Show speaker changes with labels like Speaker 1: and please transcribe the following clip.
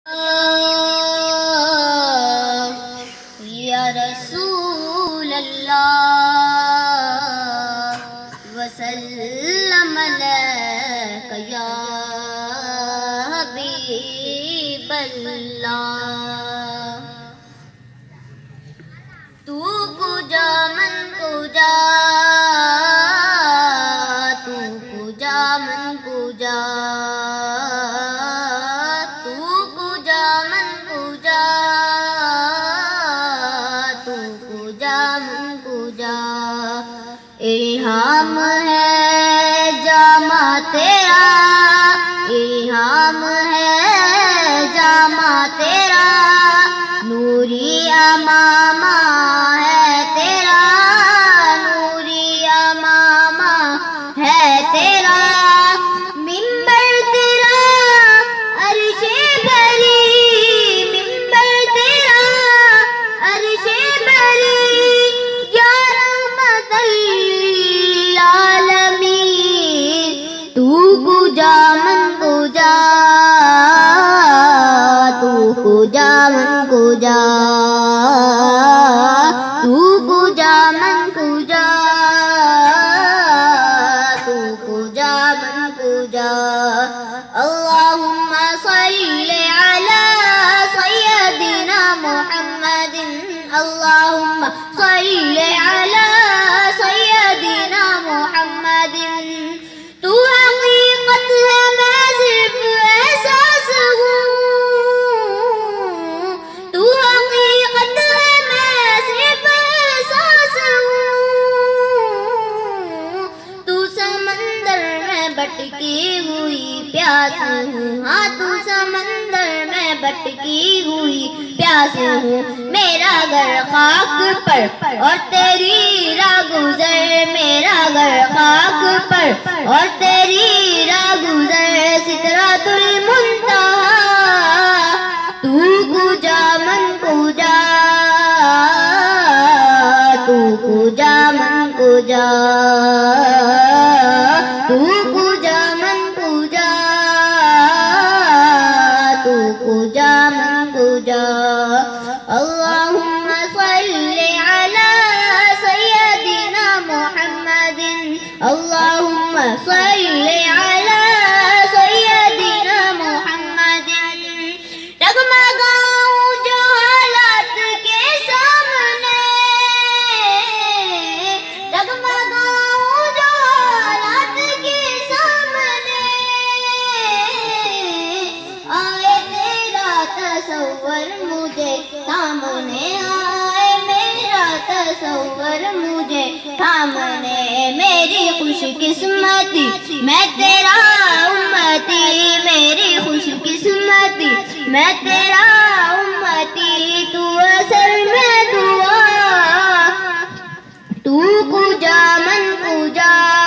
Speaker 1: یا رسول اللہ وسلم علیک یا حبیب اللہ تو پوجا من پوجا تو پوجا من پوجا الہام ہے جامع تیرا الہام ہے جامع تیرا نوری امامہ ہے تیرا نوری امامہ ہے تیرا منبر تیرا عرش بری منبر تیرا عرش بری پوجا من پوجا تو پوجا من پوجا تو پوجا من پوجا تو پوجا من پوجا اللہم صلی علی سیدنا محمد اللہم صلی علی سیدنا محمد تو حقیقت ہے میں صرف احساس ہوں تو حقیقت ہے میں صرف احساس ہوں تو سمندر میں بھٹکی ہوئی پیاس ہوں ہاں تو سمندر میں بھٹکی ہوئی پیاس ہوں میرا گھر خاک پر اور تیری راہ گزر میرا گھر خاک پر اور تیری راہ گزر سدرۃ المنتہا تو پوجا من پوجا تو پوجا من پوجا تو پوجا من پوجا تو پوجا من پوجا اللہم صلی علی سیدنا محمد اللہم صلی علی سیدنا محمد ڈگمگاؤں جو حالات کے سامنے ڈگمگاؤں جو حالات کے سامنے آئے تیرا تصور مجھے سامنے آئے میرا تصور مجھے سامنے میری خوش قسمتی میں تیرا امتی میری خوش قسمتی میں تیرا امتی تو اثر میں دعا تو پوجا من پوجا